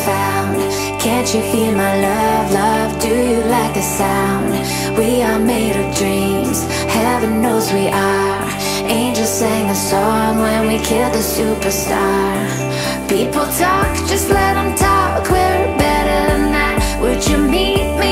found. Can't you feel my love, love? Do you like the sound? We are made of dreams, heaven knows we are. Angels sang a song when we killed the superstar. People talk, just let them talk, we're better than that. Would you meet me